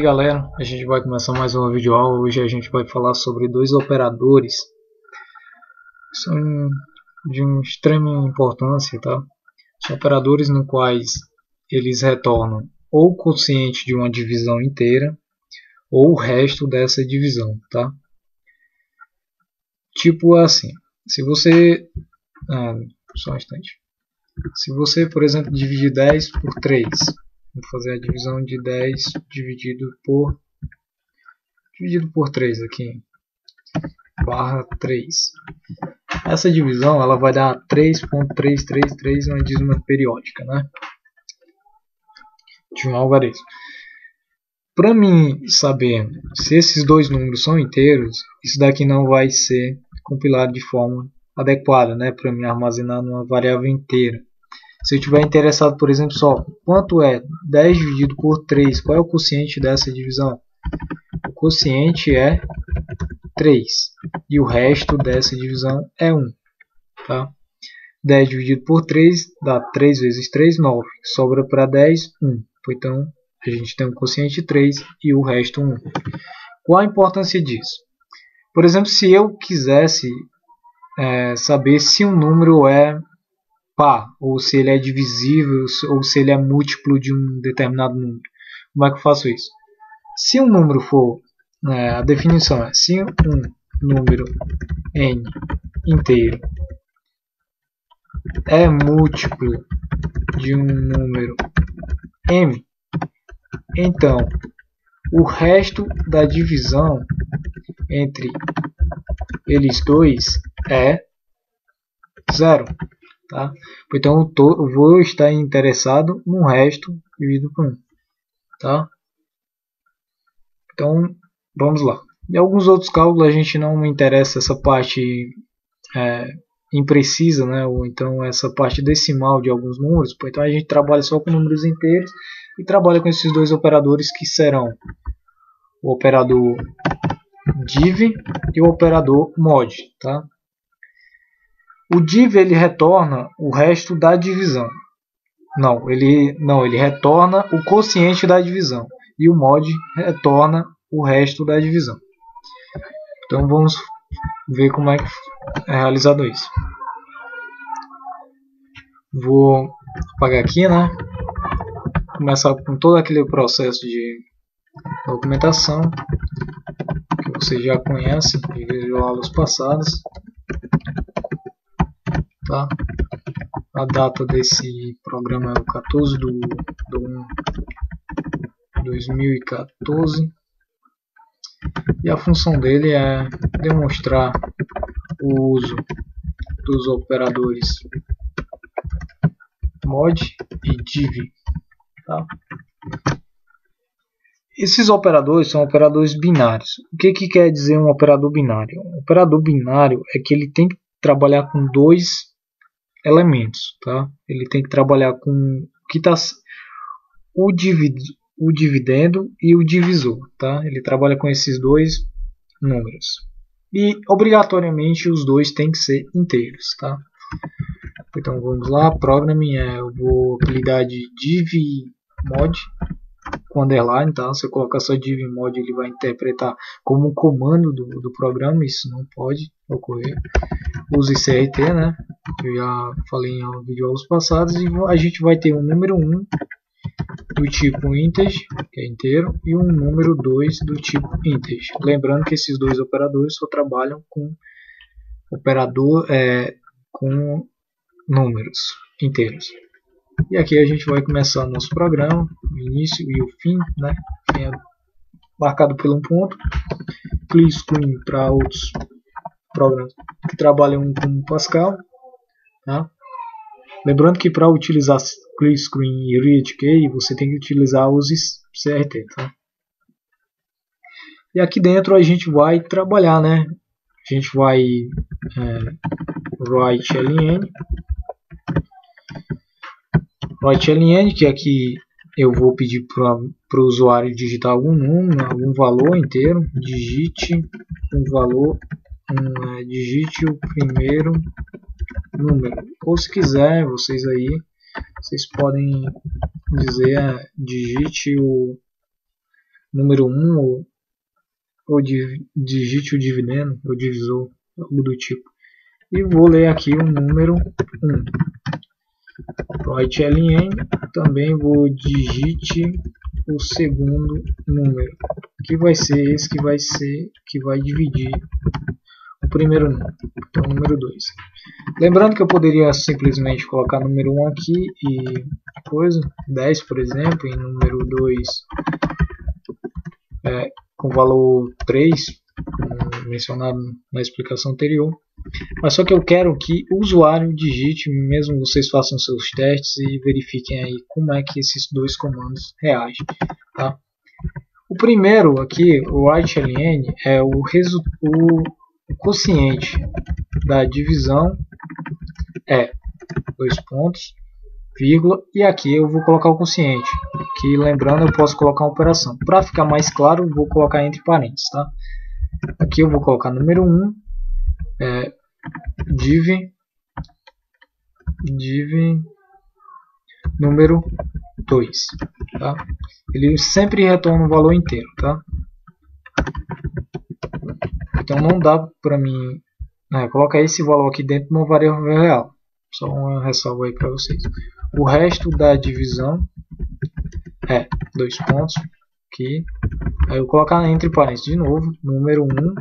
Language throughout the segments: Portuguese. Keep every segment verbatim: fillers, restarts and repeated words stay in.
aí galera, a gente vai começar mais uma videoaula. Hoje a gente vai falar sobre dois operadores que são de uma extrema importância, tá? São operadores no quais eles retornam ou o quociente de uma divisão inteira ou o resto dessa divisão, tá? Tipo assim, se você... Ah, só um instante. Se você, por exemplo, dividir dez por três, vou fazer a divisão de dez dividido por dividido por três aqui, barra três. Essa divisão ela vai dar três ponto trezentos e trinta e três, uma dízima periódica, né? De um algarismo. Para mim saber se esses dois números são inteiros, isso daqui não vai ser compilado de forma adequada, né? Para mim armazenar numa variável inteira. Se eu estiver interessado, por exemplo, só quanto é dez dividido por três, qual é o quociente dessa divisão? O quociente é três e o resto dessa divisão é um. Tá? dez dividido por três dá três vezes três, nove. Sobra para dez, um. Então a gente tem um quociente três e o resto um. Qual a importância disso? Por exemplo, se eu quisesse é, saber se um número é par, ou se ele é divisível, ou se ele é múltiplo de um determinado número. Como é que eu faço isso? Se um número for, é, a definição é, se um número n inteiro é múltiplo de um número m, então o resto da divisão entre eles dois é zero. Tá? Então eu, tô, eu vou estar interessado no resto dividido por um. Tá? Então vamos lá. Em alguns outros cálculos a gente não interessa essa parte é, imprecisa, né? Ou então essa parte decimal de alguns números. Então a gente trabalha só com números inteiros e trabalha com esses dois operadores que serão o operador div e o operador mod. Tá? O div ele retorna o resto da divisão. Não, ele não, ele retorna o quociente da divisão e o mod retorna o resto da divisão. Então vamos ver como é que é realizado isso. Vou apagar aqui, né? Começar com todo aquele processo de documentação que vocês já conhecem de videoaulas passadas. Tá? A data desse programa é o quatorze de um de dois mil e quatorze e a função dele é demonstrar o uso dos operadores mod e div. Tá? Esses operadores são operadores binários. O que, que quer dizer um operador binário? Um operador binário é que ele tem que trabalhar com dois elementos, tá? Ele tem que trabalhar com que tá, o, divid, o dividendo e o divisor, tá? Ele trabalha com esses dois números e obrigatoriamente os dois têm que ser inteiros, tá? Então vamos lá, programming, é, eu vou apelidar de divmod com underline, tá? Se eu colocar só divmod ele vai interpretar como um comando do, do programa, isso não pode ocorrer. Use C R T, né? Eu já falei em vídeos passados, e a gente vai ter um número um do tipo integer, que é inteiro, e um número dois do tipo integer. Lembrando que esses dois operadores só trabalham com operador é, com números inteiros. E aqui a gente vai começar o nosso programa, o início e o fim, né? Fim é marcado por um ponto. Clear screen para outros programas que trabalham com Pascal. Tá? Lembrando que para utilizar Clear Screen e Read Key você tem que utilizar os C R T. Tá? E aqui dentro a gente vai trabalhar, né? A gente vai é, write ln, write ln, que aqui eu vou pedir para o usuário digitar algum número, algum valor inteiro. Digite um valor, um, é, digite o primeiro número, ou se quiser vocês aí vocês podem dizer é, digite o número um ou, ou digite o dividendo, ou divisor, algo do tipo. E vou ler aqui o número um. Write ln, também vou digite o segundo número, que vai ser esse que vai ser que vai dividir o primeiro número, então número dois. Lembrando que eu poderia simplesmente colocar número um aqui e coisa, dez por exemplo, e número dois é, com valor três, como mencionado na explicação anterior. Mas só que eu quero que o usuário digite, mesmo vocês façam seus testes e verifiquem aí como é que esses dois comandos reagem. Tá? O primeiro aqui, o write.ln, é o, o, o quociente da divisão, é dois pontos, vírgula, e aqui eu vou colocar o quociente, que lembrando eu posso colocar uma operação. Para ficar mais claro, eu vou colocar entre parênteses. Tá? Aqui eu vou colocar número um, é, div, div número dois. Tá? Ele sempre retorna o valor inteiro. Tá? Então não dá para mim é, colocar esse valor aqui dentro de uma variável real. Só uma ressalva aí para vocês. O resto da divisão é dois pontos aqui. Aí eu vou colocar entre parênteses de novo, número um,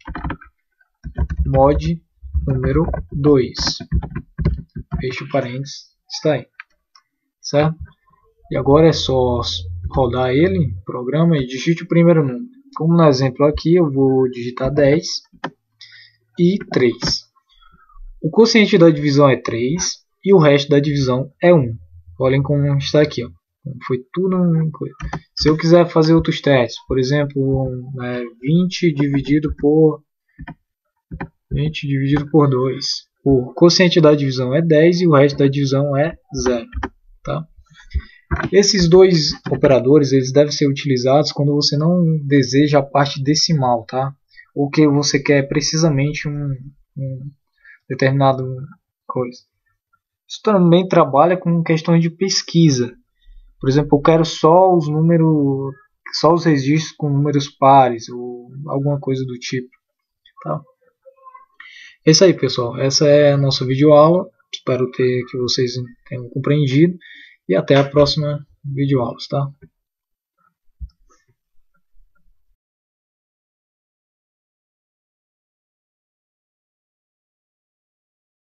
mod número dois. Fecha o parênteses, está aí. Certo? E agora é só rodar ele, programa, e digite o primeiro número. Como no exemplo aqui, eu vou digitar dez e três. O quociente da divisão é três e o resto da divisão é um. Olhem como está aqui. Ó. Foi tudo uma coisa. Se eu quiser fazer outros testes, por exemplo, é, vinte dividido por vinte dividido por dois. O quociente da divisão é dez e o resto da divisão é zero. Tá? Esses dois operadores eles devem ser utilizados quando você não deseja a parte decimal, tá? Ou que você quer precisamente um, um determinado coisa. Isso também trabalha com questões de pesquisa. Por exemplo, eu quero só os números, só os registros com números pares ou alguma coisa do tipo. Tá? É isso aí, pessoal. Essa é a nossa videoaula. Espero ter que vocês tenham compreendido. E até a próxima videoaula, tá?